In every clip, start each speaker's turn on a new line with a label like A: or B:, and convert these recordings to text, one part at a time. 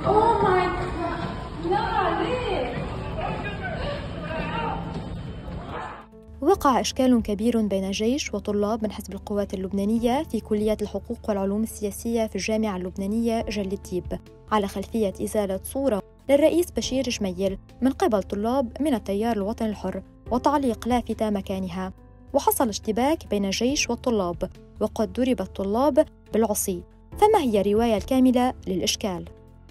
A: اوه ماي لا ليه؟
B: وقع إشكال كبير بين جيش وطلاب من حزب القوات اللبنانية في كلية الحقوق والعلوم السياسية في الجامعة اللبنانية جل التيب على خلفية إزالة صورة للرئيس بشير جميل من قبل طلاب من التيار الوطني الحر وتعليق لافتة مكانها. وحصل اشتباك بين الجيش والطلاب وقد ضرب الطلاب بالعصي. فما هي الرواية الكاملة للإشكال؟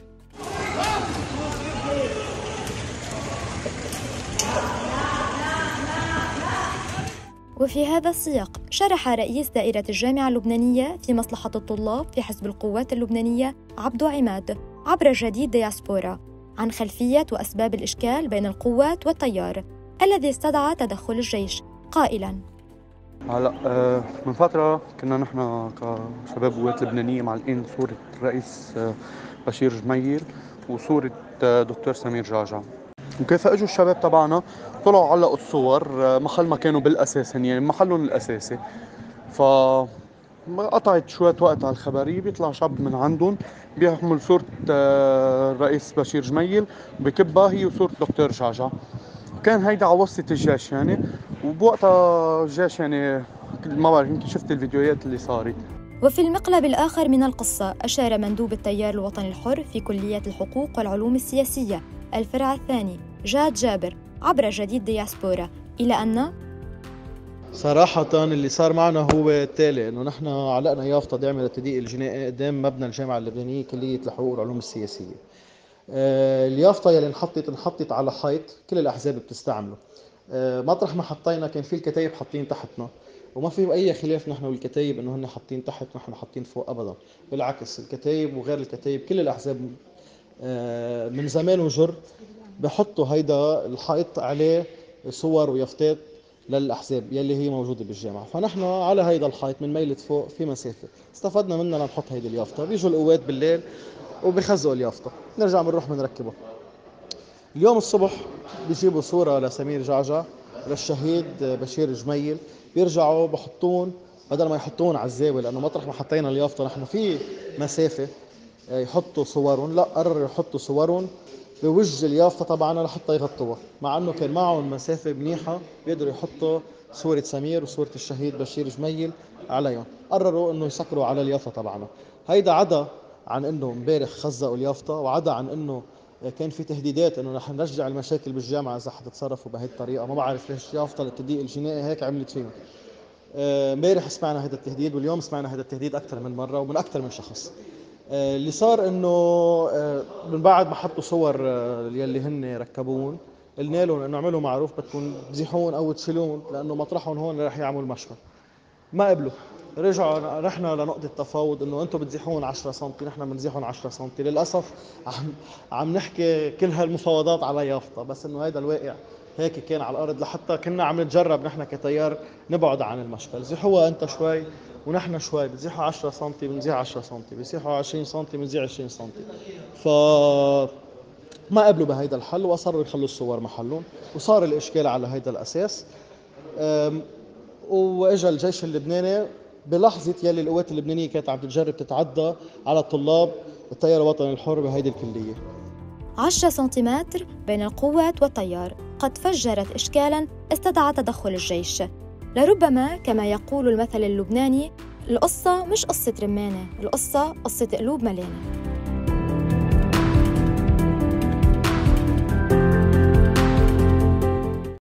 B: وفي هذا السياق شرح رئيس دائرة الجامعة اللبنانية في مصلحة الطلاب في حزب القوات اللبنانية عبدو عماد عبر جديد دياسبورا عن خلفية وأسباب الإشكال بين القوات والتيار الذي استدعى تدخل الجيش قائلاً:
C: هلا من فترة كنا نحن كشباب قوات لبنانية معلقين صورة الرئيس بشير جميل وصورة دكتور سمير جعجع، وكيف اجوا الشباب تبعنا طلعوا علقوا الصور محل ما كانوا بالاساس، يعني محلهم الاساسي. ف قطعت شوية وقت على الخبرية، بيطلع شاب من عندهم بيحمل صورة الرئيس بشير جميل وبكبها هي وصورة دكتور جعجع. كان هيدا على وسط الجيش يعني، وبوقتها الجيش يعني ما بعرف، يمكن شفت الفيديوهات اللي صارت.
B: وفي المقلب الآخر من القصة أشار مندوب التيار الوطني الحر في كلية الحقوق والعلوم السياسية الفرع الثاني جاد جابر عبر جديد دياسبورا إلى أن
D: صراحة اللي صار معنا هو التالي: انه نحن علقنا يافطة داعمة للتضييق الجنائي قدام مبنى الجامعة اللبنانية كلية الحقوق والعلوم السياسية. اليافطة يلي انحطت على حيط كل الأحزاب بتستعمله. مطرح ما حطينا كان في الكتايب حاطين تحتنا، وما في أي خلاف نحن والكتايب إنه هن حاطين تحت ونحن حاطين فوق أبدا. بالعكس، الكتايب وغير الكتايب كل الأحزاب من زمان وجر بحطوا هيدا الحائط عليه صور ويافطات للأحزاب يلي هي موجودة بالجامعة. فنحن على هيدا الحائط من ميلة فوق في مسافة استفدنا منها لنحط هيدي اليافطة. بيجوا القوات بالليل وبيخزقوا اليافطة، نرجع بنروح بنركبها. اليوم الصبح بيجيبوا صورة لسمير جعجع للشهيد بشير جميل، بيرجعوا بحطون بدل ما يحطون على الزاوية، لأنه مطرح ما حطينا اليافطة نحن في مسافة يحطوا صورهم، لا قرروا يحطوا صورهم بوجه اليافطة طبعا لحتى يغطوها، مع انه كان معهم مسافة منيحة بيقدروا يحطوا صورة سمير وصورة الشهيد بشير جميل عليهم. قرروا انه يسكروا على اليافطة تبعنا. هيدا عدا عن انه امبارح خزقوا اليافطة، وعدا عن انه كان في تهديدات انه رح نرجع المشاكل بالجامعة اذا حتتصرفوا بهي الطريقة. ما بعرف ليش يافطة للتضييق الجنائي هيك عملت فيهم. امبارح سمعنا هذا التهديد، واليوم سمعنا هذا التهديد اكثر من مرة ومن اكثر من شخص. اللي صار انه من بعد ما حطوا صور يلي هن ركبون، قلنا لهم انه اعملوا معروف بدكم تزيحون او تشيلون لانه مطرحهم هون رح يعمل مشكل. ما قبلوا، رجعوا رحنا لنقطة تفاوض انه انتم بتزيحون 10 سم نحن بنزيحون 10 سم. للاسف عم نحكي كل هالمفاوضات على يافطة، بس انه هذا الواقع هيك كان على الارض. لحتى كنا عم نتجرب نحن كتيار نبعد عن المشكل. زيحوها انت شوي ونحن شوي، بتزيحوا 10 سم بنزيح 10 سم، بيزيحوا 20 سم بنزيح 20 سم. ف ما قبلوا بهيدا الحل واصروا يخلوا الصور محلهم، وصار الاشكال على هيدا الاساس. واجا الجيش اللبناني بلحظة يلي القوات اللبنانية كانت عم تجرب تتعدى على طلاب التيار الوطني الحر بهيدي الكلية.
B: 10 سنتيمتر بين القوات والتيار قد فجرت إشكالاً استدعى تدخل الجيش. لربما كما يقول المثل اللبناني: القصة مش قصة رمانة، القصة قصة قلوب مليانة.